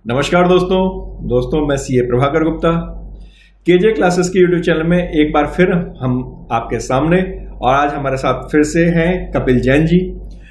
नमस्कार दोस्तों मैं CA Prabhakar Gupta KJ classes के यूट्यूब चैनल में एक बार फिर हम आपके सामने। और आज हमारे साथ फिर से हैं कपिल जैन जी।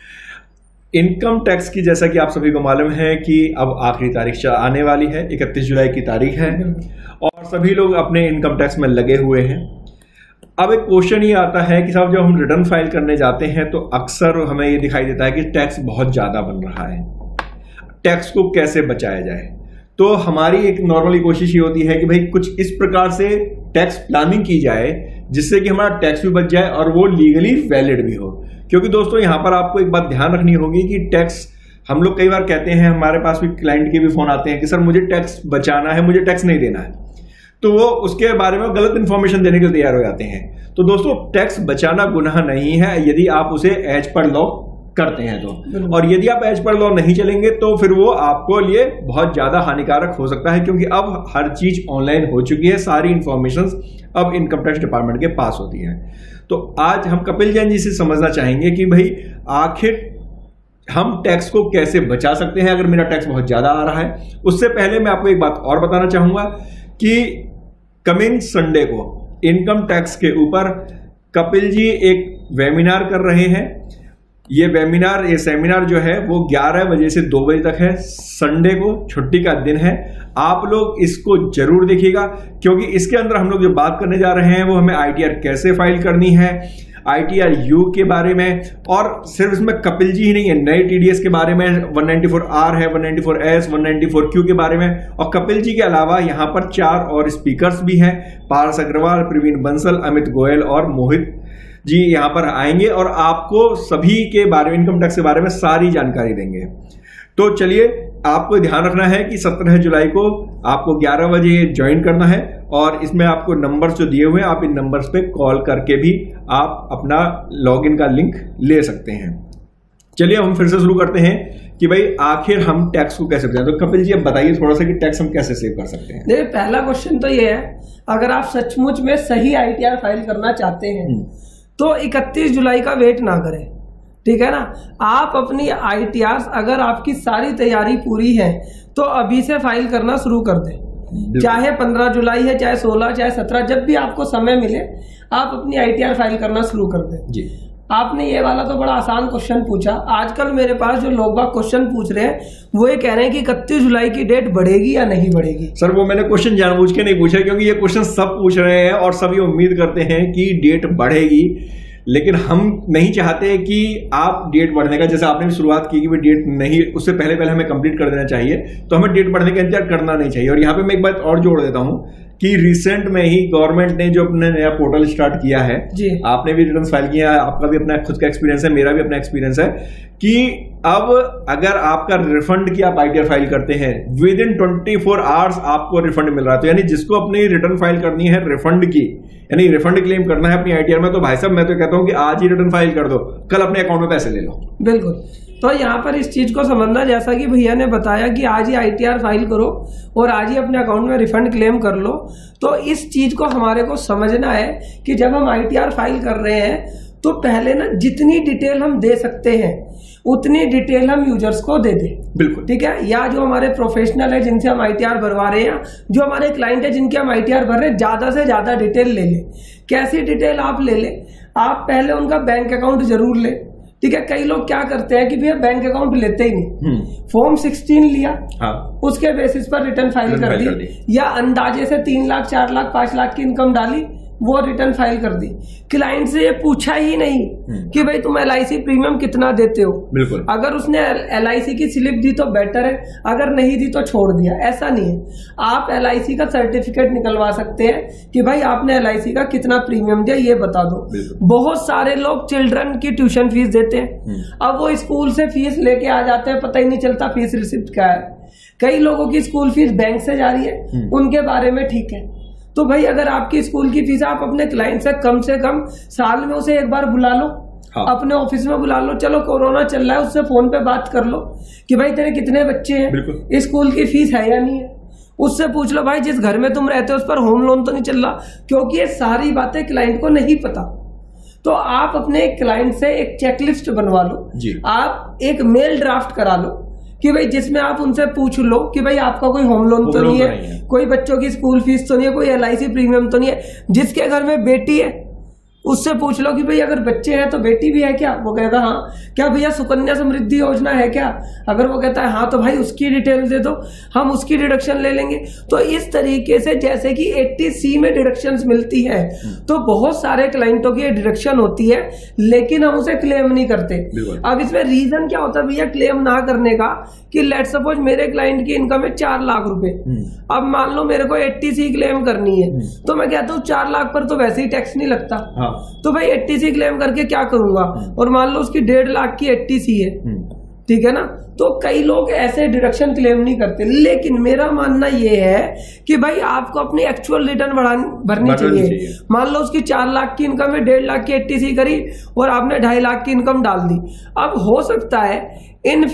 इनकम टैक्स की, जैसा कि आप सभी को मालूम है कि अब आखिरी तारीख आने वाली है, 31 जुलाई की तारीख है और सभी लोग अपने इनकम टैक्स में लगे हुए हैं। अब एक क्वेश्चन ये आता है कि साहब जब हम रिटर्न फाइल करने जाते हैं तो अक्सर हमें ये दिखाई देता है कि टैक्स बहुत ज्यादा बन रहा है, टैक्स को कैसे बचाया जाए। तो हमारी एक नॉर्मली कोशिश ये होती है कि भाई कुछ इस प्रकार से टैक्स प्लानिंग की जाए जिससे कि हमारा टैक्स भी बच जाए और वो लीगली वैलिड भी हो। क्योंकि दोस्तों यहाँ पर आपको एक बात ध्यान रखनी होगी कि टैक्स, हम लोग कई बार कहते हैं, हमारे पास भी क्लाइंट के भी फोन आते हैं कि सर मुझे टैक्स बचाना है, मुझे टैक्स नहीं देना है, तो वो उसके बारे में गलत इंफॉर्मेशन देने के लिए तैयार हो जाते हैं। तो दोस्तों टैक्स बचाना गुनाह नहीं है यदि आप उसे एज पर लॉ करते हैं तो, और यदि आप एज पर लॉ नहीं चलेंगे तो फिर वो आपको लिए बहुत ज्यादा हानिकारक हो सकता है। क्योंकि अब हर चीज ऑनलाइन हो चुकी है, सारी इंफॉर्मेशन अब इनकम टैक्स डिपार्टमेंट के पास होती है। तो आज हम कपिल जैन जी से समझना चाहेंगे कि भाई आखिर हम टैक्स को कैसे बचा सकते हैं अगर मेरा टैक्स बहुत ज्यादा आ रहा है। उससे पहले मैं आपको एक बात और बताना चाहूंगा कि कमिंग संडे को इनकम टैक्स के ऊपर कपिल जी एक वेबिनार कर रहे हैं। ये सेमिनार जो है वो 11 बजे से 2 बजे तक है। संडे को छुट्टी का दिन है, आप लोग इसको जरूर देखिएगा क्योंकि इसके अंदर हम लोग जो बात करने जा रहे हैं वो हमें आईटीआर कैसे फाइल करनी है, आईटीआर यू के बारे में, और सिर्फ इसमें कपिल जी ही नहीं है, नए टीडीएस के बारे में 194R है, 194S, 194Q के बारे में। और कपिल जी के अलावा यहाँ पर 4 और स्पीकर्स भी हैं, पारस अग्रवाल, प्रवीण बंसल, अमित गोयल और मोहित जी यहाँ पर आएंगे और आपको सभी के बारे में, इनकम टैक्स के बारे में सारी जानकारी देंगे। तो चलिए, आपको ध्यान रखना है कि 17 जुलाई को आपको 11 बजे ज्वाइन करना है और इसमें आपको नंबर्स जो दिए हुए हैं, आप इन नंबर्स पे कॉल करके भी आप अपना लॉगिन का लिंक ले सकते हैं। चलिए हम फिर से शुरू करते हैं कि भाई आखिर हम टैक्स को कैसे बचाएं। तो कपिल जी अब बताइए थोड़ा सा कि टैक्स हम कैसे सेव कर सकते हैं। देखिए, पहला क्वेश्चन तो ये है, अगर आप सचमुच में सही आईटीआर फाइल करना चाहते हैं तो 31 जुलाई का वेट ना करें, ठीक है ना। आप अपनी आईटीआर, अगर आपकी सारी तैयारी पूरी है तो अभी से फाइल करना शुरू कर दें। चाहे 15 जुलाई है, चाहे 16, चाहे 17, जब भी आपको समय मिले आप अपनी आईटीआर फाइल करना शुरू कर दें जी। आपने ये वाला तो बड़ा आसान क्वेश्चन पूछा। आजकल मेरे पास जो लोग बाग क्वेश्चन पूछ रहे हैं वो ये कह रहे हैं कि 31 जुलाई की डेट बढ़ेगी या नहीं बढ़ेगी। सर वो मैंने क्वेश्चन जानबूझ के नहीं पूछा क्योंकि ये क्वेश्चन सब पूछ रहे हैं और सभी उम्मीद करते हैं कि डेट बढ़ेगी, लेकिन हम नहीं चाहते कि आप डेट बढ़ने का, जैसे आपने भी शुरुआत की कि डेट नहीं, उससे पहले हमें कंप्लीट कर देना चाहिए, तो हमें डेट बढ़ने का इंतजार करना नहीं चाहिए। और यहाँ पे मैं एक बात और जोड़ देता हूँ कि रिसेंट में ही गवर्नमेंट ने जो अपने नया पोर्टल स्टार्ट किया है, आपने भी रिटर्न फाइल किया है, आपका भी अपना खुद का एक्सपीरियंस है, मेरा भी अपना एक्सपीरियंस है कि अब अगर आपका रिफंड की आप आईटीआर फाइल करते हैं विद इन 24 आवर्स आपको रिफंड मिल रहा है। तो यानी जिसको अपनी रिटर्न फाइल करनी है रिफंड की, यानी रिफंड क्लेम करना है अपनी आईटीआर में, तो भाई साहब मैं तो कहता हूं कि आज ही रिटर्न फाइल कर दो, कल अपने अकाउंट में पैसे ले लो। बिल्कुल। तो यहाँ पर इस चीज को समझना, जैसा कि भैया ने बताया कि आज ही आईटीआर फाइल करो और आज ही अपने अकाउंट में रिफंड क्लेम कर लो। तो इस चीज को हमारे को समझना है कि जब हम आईटीआर फाइल कर रहे हैं तो पहले ना जितनी डिटेल हम दे सकते हैं उतनी डिटेल हम यूजर्स को दे दें। बिल्कुल ठीक है। या जो हमारे प्रोफेशनल है जिनसे हम आईटीआर भरवा रहे हैं, जो हमारे क्लाइंट है जिनके हम आईटीआर भर रहे हैं, ज्यादा से ज्यादा डिटेल ले लें। कैसी डिटेल आप ले लें? आप पहले उनका बैंक अकाउंट जरूर लें, ठीक है। कई लोग क्या करते हैं कि भैया बैंक अकाउंट लेते ही नहीं, फॉर्म 16 लिया, उसके बेसिस पर रिटर्न फाइल कर दी, या अंदाजे से 3 लाख, 4 लाख, 5 लाख की इनकम डाली, वो रिटर्न फाइल कर दी। क्लाइंट से ये पूछा ही नहीं कि भाई तुम LIC प्रीमियम कितना देते हो। बिल्कुल। अगर उसने LIC की स्लिप दी तो बेटर है, अगर नहीं दी तो छोड़ दिया। ऐसा नहीं है, आप LIC का सर्टिफिकेट निकलवा सकते हैं कि भाई आपने LIC का कितना प्रीमियम दिया ये बता दो। बहुत सारे लोग चिल्ड्रन की ट्यूशन फीस देते हैं, अब वो स्कूल से फीस लेके आ जाते हैं, पता ही नहीं चलता फीस रिसिप्ट क्या है। कई लोगों की स्कूल फीस बैंक से जा रही है, उनके बारे में ठीक है। तो भाई अगर आपकी स्कूल की फीस, आप अपने क्लाइंट से कम साल में उसे एक बार बुला लो, अपने ऑफिस में बुला लो। चलो कोरोना चल रहा है, उससे फोन पे बात कर लो कि भाई तेरे कितने बच्चे हैं, स्कूल की फीस है या नहीं है। उससे पूछ लो भाई जिस घर में तुम रहते हो उस पर होम लोन तो नहीं चल रहा, क्योंकि ये सारी बातें क्लाइंट को नहीं पता। तो आप अपने क्लाइंट से एक चेकलिस्ट बनवा लो, आप एक मेल ड्राफ्ट करा लो कि भाई जिसमें आप उनसे पूछ लो कि भाई आपका कोई होम लोन तो नहीं है, कोई बच्चों की स्कूल फीस तो नहीं है, कोई LIC प्रीमियम तो नहीं है। जिसके घर में बेटी है उससे पूछ लो कि भाई अगर बच्चे हैं तो बेटी भी है क्या, वो कहता हाँ। क्या भैया सुकन्या समृद्धि योजना है क्या, अगर वो कहता है हाँ तो भाई उसकी डिटेल दे दो, हम उसकी डिडक्शन ले लेंगे। तो इस तरीके से जैसे कि 80C में डिडक्शंस मिलती है तो बहुत सारे क्लाइंटों की डिडक्शन होती है लेकिन हम उसे क्लेम नहीं करते। अब इसमें रीजन क्या होता है भैया क्लेम ना करने का, कि लेट सपोज मेरे क्लाइंट की इनकम है 4 लाख रुपए, अब मान लो मेरे को 80C क्लेम करनी है तो मैं कहता हूँ 4 लाख पर तो वैसे ही टैक्स नहीं लगता, तो भाई 80C क्लेम करके क्या करूंगा, और मान लो उसकी 1.5 लाख की 80C है, ठीक है ना। तो कई लोग ऐसे डिडक्शन क्लेम नहीं करते, लेकिन मेरा मानना यह है कि भाई आपको अपनी एक्चुअल रिटर्न भरनी चाहिए। मान लो उसकी 4 लाख की इनकम है, 1.5 लाख की 80C करी और आपने 2.5 लाख की इनकम डाल दी। अब हो सकता है इन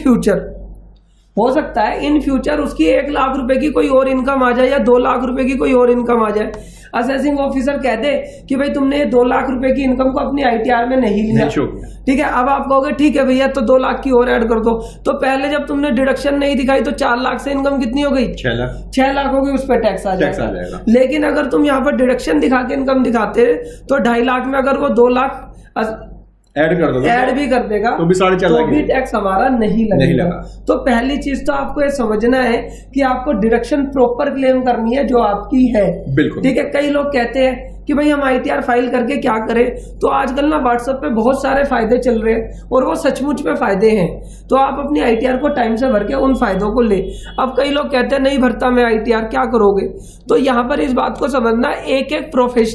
फ्यूचर उसकी 1 लाख रुपए की कोई और इनकम आ जाए या 2 लाख रुपए की कोई और इनकम आ जाए। असेसिंग ऑफिसर कहते कि भाई तुमने 2 लाख रुपए की इनकम को अपनी ITR में नहीं लिया, ठीक है। अब आप कहोगे ठीक है भैया तो 2 लाख की और ऐड कर दो, तो पहले जब तुमने डिडक्शन नहीं दिखाई तो 4 लाख से इनकम कितनी हो गई, 6 लाख होगी, उस पर टैक्स आ जाएगा। लेकिन अगर तुम यहाँ पर डिडक्शन दिखा के इनकम दिखाते तो 2.5 लाख में अगर वो 2 लाख ऐड भी कर देगा तो भी 4.5 लाख भी टैक्स हमारा नहीं लगेगा। तो पहली चीज तो आपको ये समझना है कि आपको डिडक्शन प्रॉपर क्लेम करनी है जो आपकी है, बिल्कुल ठीक है। कई लोग कहते हैं कि भाई हम ITR फाइल करके क्या करें, तो आजकल ना व्हाट्सएप पे बहुत सारे फायदे चल रहे हैं और वो सचमुच में फायदे हैं, तो आप अपनी ITR को टाइम से भर के उन फायदों को ले। अब कई लोग कहते हैं नहीं भरता मैं ITR, क्या करोगे, तो यहाँ पर इस बात को समझना, एक एक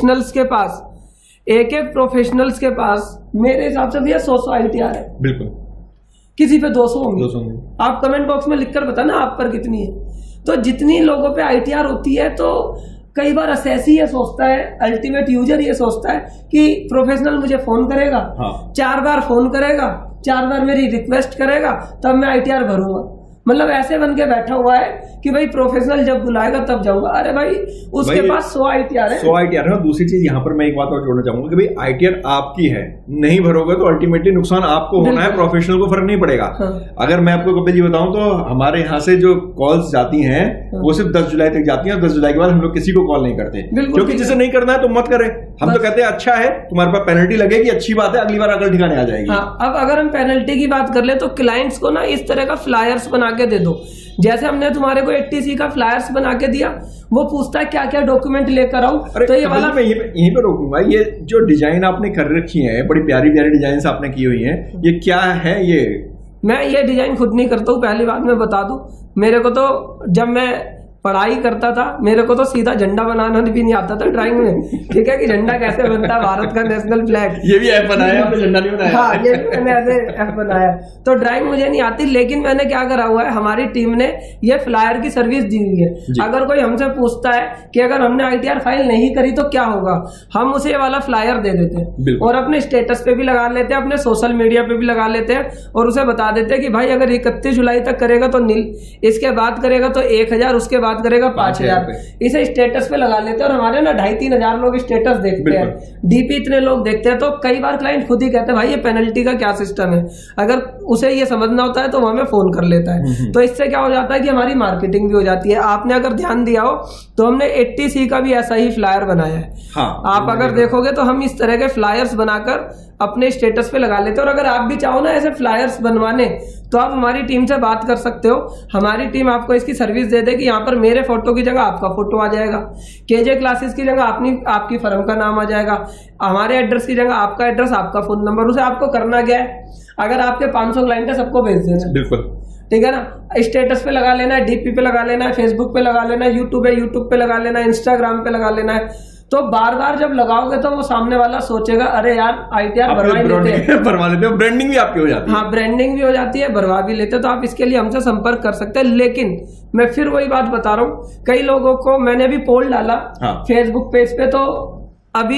प्रोफेशनल्स के पास मेरे हिसाब से भैया 100 ITR है, बिल्कुल किसी पे 200 होंगे। आप कमेंट बॉक्स में लिखकर बताना आप पर कितनी है। तो जितनी लोगों पे ITR होती है, तो कई बार असेसी ये सोचता है, अल्टीमेट यूजर ये सोचता है कि प्रोफेशनल मुझे फोन करेगा, 4 बार फोन करेगा, 4 बार मेरी रिक्वेस्ट करेगा तब मैं ITR भरूंगा। मतलब ऐसे बन के बैठा हुआ है कि भाई प्रोफेशनल जब बुलाएगा तब जाऊंगा। अरे भाई उसके पास 100 ITR है, 100 ITR है। दूसरी चीज यहाँ पर मैं एक बात और जोड़ना चाहूंगा कि भाई ITR आपकी है, नहीं भरोगे तो अल्टीमेटली नुकसान आपको होना है, प्रोफेशनल को फर्क नहीं पड़ेगा। अगर मैं आपको कपिल जी बताऊं तो हमारे यहाँ से जो कॉल्स जाती हैं वो सिर्फ 10 जुलाई तक जाती हैं, और 10 जुलाई के बाद हम लोग किसी को कॉल नहीं करते, क्योंकि जिसे नहीं करना है तो मत करे। हम तो कहते हैं अच्छा है, तुम्हारे पास पेनल्टी लगेगी, अच्छी बात है, अगली बार अकल ठिकाने आ जाएगी। अब अगर हम पेनल्टी की बात कर ले तो क्लाइंट्स को ना इस तरह का फ्लायर्स बना के दे दो, जैसे हमने तुम्हारे को 80C का फ्लायर्स बना के दिया, वो पूछता है क्या क्या डॉक्यूमेंट लेकर आऊं, तो ये वाला मैं यहीं पे रोकूंगा। ये जो डिजाइन आपने कर रखी है, बड़ी प्यारी प्यारी डिजाइन आपने की हुई है, ये क्या है? ये मैं ये डिजाइन खुद नहीं करता हूँ, पहली बात मैं बता दूं। मेरे को तो जब मैं पढ़ाई करता था मेरे को तो सीधा झंडा बनाना भी नहीं आता था ड्राइंग में, ठीक है, कि झंडा कैसे बनता है, भारत का नेशनल फ्लैग, ये भी ऐप बनाया आपने, झंडा नहीं बनाया? हाँ, ये भी मैंने ऐसे ऐप बनाया। तो ड्राइंग मुझे नहीं आती, लेकिन मैंने क्या करा हुआ है, हमारी टीम ने ये फ्लायर की सर्विस दी हुई है। अगर कोई हमसे पूछता है कि अगर हमने ITR फाइल नहीं करी तो क्या होगा, हम उसे ये वाला फ्लायर दे देते हैं और अपने स्टेटस पे भी लगा लेते हैं, अपने सोशल मीडिया पे भी लगा लेते हैं, और उसे बता देते हैं कि भाई अगर 31 जुलाई तक करेगा तो नील, इसके बाद करेगा तो 1000, उसके बाद करेगा 5000। इसे स्टेटस पे लगा लेते हैं, और हमारे ना 2,500-3 हजार लोग स्टेटस देखते हैं, DP इतने लोग देखते हैं। तो कई बार क्लाइंट खुद ही कहते हैं भाई ये पेनल्टी का क्या सिस्टम है, अगर उसे ये समझना होता है तो वो हमें फोन कर लेता है। तो इससे क्या हो जाता है कि हमारी मार्केटिंग भी हो जाती है। आपने अगर ध्यान दिया हो तो हमने 80C का भी ऐसा ही फ्लायर बनाया है। आप अगर देखोगे तो हम इस तरह के फ्लायर्स बनाकर अपने स्टेटस पे लगा लेते हैं। और अगर आप भी चाहो ना ऐसे फ्लायर्स बनवाने, तो आप हमारी टीम से बात कर सकते हो। हमारी टीम आपको इसकी सर्विस दे देगी। यहाँ पर मेरे फोटो की जगह आपका फोटो आ जाएगा, KJ क्लासेस की जगह आपकी फर्म का नाम आ जाएगा, हमारे एड्रेस की जगह आपका एड्रेस, आपका फोन नंबर। उसे आपको करना क्या है, अगर आपके 500 क्लाइंट है सबको भेज देना, बिल्कुल ठीक है ना। स्टेटस पे लगा लेना है, DP पे लगा लेना है, फेसबुक पे लगा लेना है, यूट्यूब पे लगा लेना है, इंस्टाग्राम पे लगा लेना है। तो बार बार जब लगाओगे तो वो सामने वाला सोचेगा अरे यार ITR भरवा लेते हैं, ब्रांडिंग भी आपकी हो जाती है। हाँ, ब्रांडिंग भी हो जाती है, भरवा भी लेते हैं। तो आप इसके लिए हमसे संपर्क कर सकते हैं। लेकिन मैं फिर वही बात बता रहा हूँ, कई लोगों को मैंने अभी पोल डाला फेसबुक पेज पे, तो अभी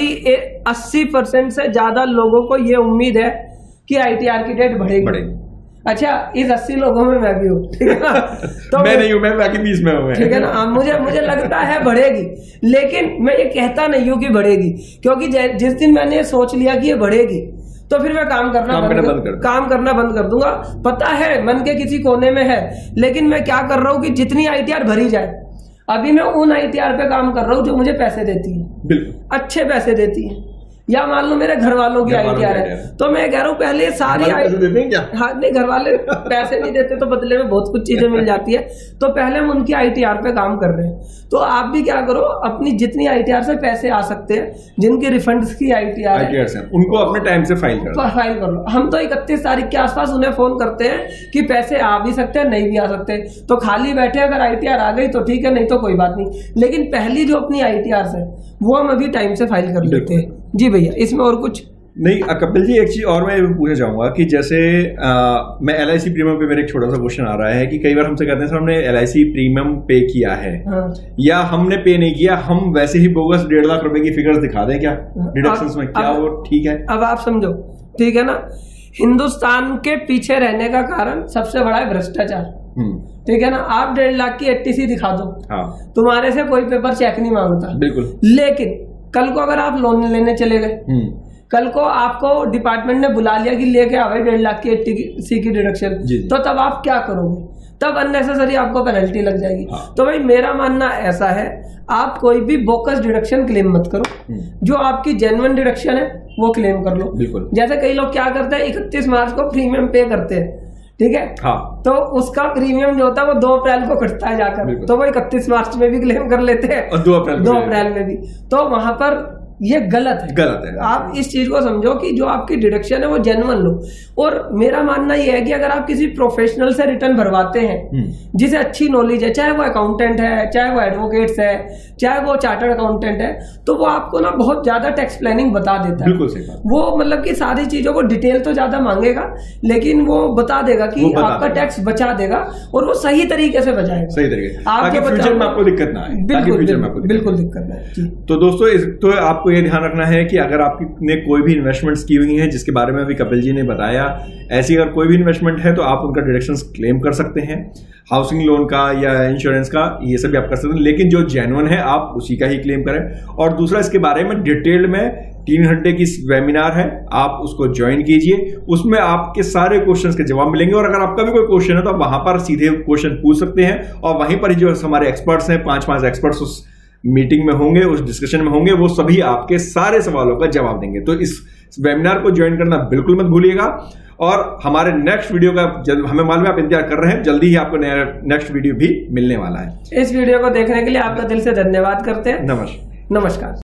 80% से ज्यादा लोगों को ये उम्मीद है कि ITR की डेट बढ़ेगी। अच्छा, इस 80 लोगों में मैं भी हूँ, ठीक है ना। तो मैं नहीं हूँ, मैं बाकी 20 में हूँ, ठीक है ना। मुझे लगता है बढ़ेगी, लेकिन मैं ये कहता नहीं हूँ कि बढ़ेगी, क्योंकि जिस दिन मैंने सोच लिया कि ये बढ़ेगी तो फिर मैं काम करना बंद कर दूंगा। पता है मन के किसी कोने में है, लेकिन मैं क्या कर रहा हूँ कि जितनी ITR भरी जाए, अभी मैं उन ITR पे काम कर रहा हूँ जो मुझे पैसे देती है, बिल्कुल अच्छे पैसे देती है। या मान लो मेरे घर वालों की ITR है, तो मैं कह रहा हूँ पहले सारी देते हैं क्या? हाँ नहीं, घर वाले पैसे नहीं देते तो बदले में बहुत कुछ चीजें मिल जाती है। तो पहले हम उनकी ITR पे काम कर रहे हैं, तो आप भी क्या करो, अपनी जितनी ITR से पैसे आ सकते हैं, जिनकी रिफंड्स की ITR है, उनको अपने टाइम से फाइल कर लो। हम तो 31 तारीख के आसपास उन्हें फोन करते हैं कि पैसे आ भी सकते हैं, नहीं भी आ सकते, तो खाली बैठे अगर ITR आ गई तो ठीक है, नहीं तो कोई बात नहीं। लेकिन पहली जो अपनी ITR है वो हम अभी टाइम से फाइल कर लेते हैं। जी भैया, इसमें और कुछ नहीं। कपिल जी, एक चीज और मैं पूछना चाहूंगा कि जैसे मैं LIC प्रीमियम पे मेरा एक छोटा सा क्वेश्चन आ रहा है कि कई बार हमसे कहते हैं सर हमने LIC प्रीमियम पे किया है, या हमने पे नहीं किया, हम वैसे ही बोगस 1.5 लाख रुपए की फिगर्स दिखा दें क्या डिडक्शंस में, क्या वो ठीक है? अब आप समझो, ठीक है ना, हिंदुस्तान के पीछे रहने का कारण सबसे बड़ा है भ्रष्टाचार, ठीक है ना। आप 1.5 लाख की ATC दिखा दो, तुम्हारे से कोई पेपर चेक नहीं मांगता, बिल्कुल। लेकिन कल को अगर आप लोन लेने चले गए, कल को आपको डिपार्टमेंट ने बुला लिया कि लेके आओ 1.5 लाख की ATC की डिडक्शन, तो तब आप क्या करोगे? तब अननेसेसरी आपको पेनल्टी लग जाएगी। तो भाई मेरा मानना ऐसा है, आप कोई भी बोकस डिडक्शन क्लेम मत करो, जो आपकी जेन्युइन डिडक्शन है वो क्लेम कर लो। बिल्कुल। जैसे कई लोग क्या करते हैं, 31 मार्च को प्रीमियम पे करते हैं, ठीक है, हाँ, तो उसका प्रीमियम जो होता है वो 2 अप्रैल को कटता है जाकर, तो वो 31 मार्च में भी क्लेम कर लेते हैं और 2 अप्रैल में भी, तो वहां पर ये गलत है। आप इस चीज को समझो कि जो आपकी डिडक्शन है वो जेन्युइन लो। और मेरा मानना ये है कि अगर आप किसी प्रोफेशनल से रिटर्न भरवाते हैं जिसे अच्छी नॉलेज है, चाहे वो अकाउंटेंट है, चाहे वो एडवोकेट्स है, चाहे वो चार्टर्ड अकाउंटेंट है, तो वो आपको ना बहुत ज्यादा टैक्स प्लानिंग बता देता है। बिल्कुल सही बात। वो मतलब कि सारी चीजों को डिटेल तो ज्यादा मांगेगा, लेकिन वो बता देगा कि आपका टैक्स बचा देगा, और वो सही तरीके से बचाएगा, सही तरीके से, ताकि फ्यूचर में आपको दिक्कत ना आए। बिल्कुल दिक्कत ना आए। तो दोस्तों, तो आपको ये ध्यान रखना है कि अगर आपने कोई भी इन्वेस्टमेंट्स की हुई हैं, जिसके बारे में अभी कपिल जी ने बताया, ऐसी अगर कोई भी इन्वेस्टमेंट है तो आप उनका डिडक्शंस क्लेम कर सकते हैं, हाउसिंग लोन का या इंश्योरेंस का, ये सब भी आप कर सकते हैं, लेकिन जो जेन्युइन है आप उसी का ही क्लेम करें। और दूसरा, इसके बारे में डिटेल में 3 घंटे की वेबिनार है, आप उसको ज्वाइन कीजिए, उसमें आपके सारे क्वेश्चंस के जवाब मिलेंगे। और अगर आपका भी कोई क्वेश्चन है तो आप वहां पर सीधे क्वेश्चन पूछ सकते हैं, और वहीं पर जो हमारे एक्सपर्ट्स हैं, 5 एक्सपर्ट्स उस मीटिंग में होंगे, उस डिस्कशन में होंगे, वो सभी आपके सारे सवालों का जवाब देंगे। तो इस वेबिनार को ज्वाइन करना बिल्कुल मत भूलिएगा। और हमारे नेक्स्ट वीडियो का हमें मालूम है आप इंतजार कर रहे हैं, जल्दी ही आपको नेक्स्ट वीडियो भी मिलने वाला है। इस वीडियो को देखने के लिए आपका दिल से धन्यवाद करते हैं। नमस्कार।